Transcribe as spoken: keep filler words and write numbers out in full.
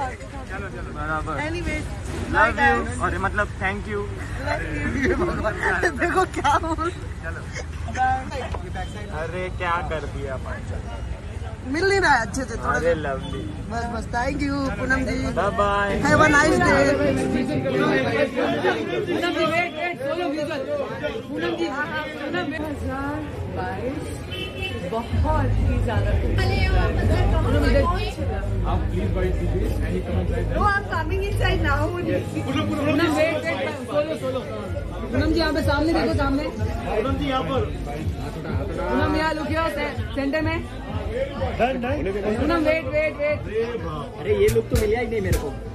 चलो चलो बराबर। Anyways, love you. अरे मतलब थैंक यू। देखो क्या बोल। अरे क्या कर दिया पांचा। मिल नहीं रहा है अच्छे से थोड़ा। अरे लवली। बस बस thank you Poonam ji. Bye bye. Have a nice day. Poonam ji बहुत ही ज्यादा आप प्लीज वाइट दीजिए any comment like that. No, I'm coming inside now. Poonam wait wait solo solo Poonam ji यहाँ पे सामने देखो सामने पूनम जी यहाँ पर। पूनम यहाँ लुक हियर सेंटर में पूनम वेट वेट वेट अरे ये लुक तो मिला ही नहीं मेरे को।